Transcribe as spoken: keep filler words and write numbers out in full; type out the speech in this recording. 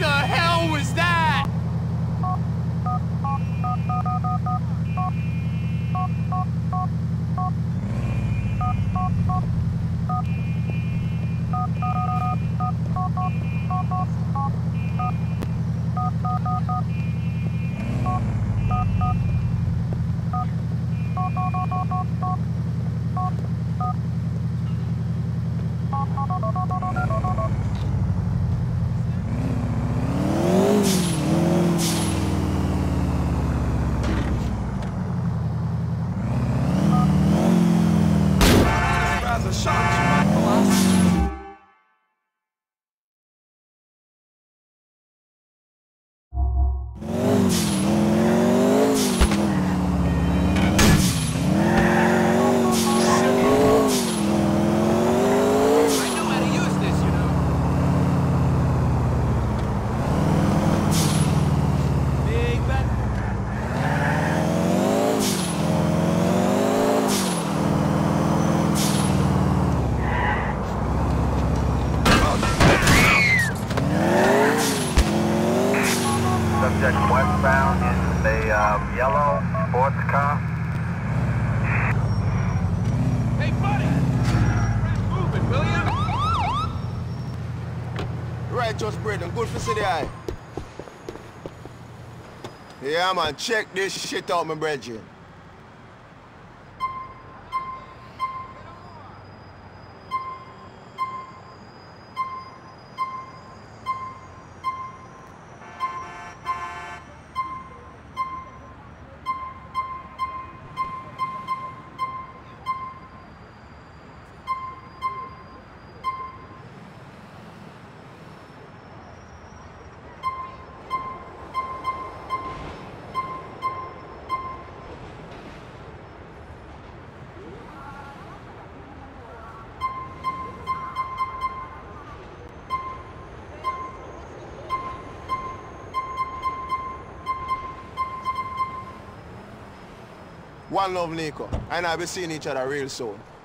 hell was that? Subject westbound in the um, yellow sports car. Hey, buddy! Move it, will you? Right, just Braden. Good for city eye. Yeah, man. Check this shit out, my brethren. One love, Nico. And I'll be seeing each other real soon.